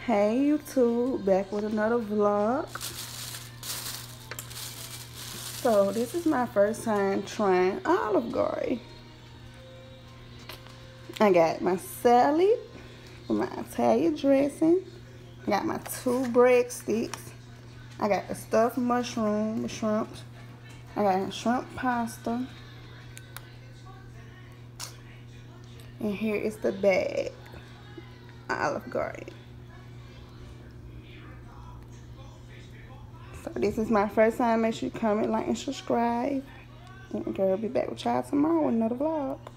Hey YouTube, back with another vlog. So this is my first time trying Olive Garden. I got my salad with my Italian dressing. I got my 2 breadsticks. I got the stuffed mushroom with shrimp. I got shrimp pasta. And here is the bag, Olive Garden. So this is my first time. Make sure you comment, like, and subscribe. And girl, be back with y'all tomorrow with another vlog.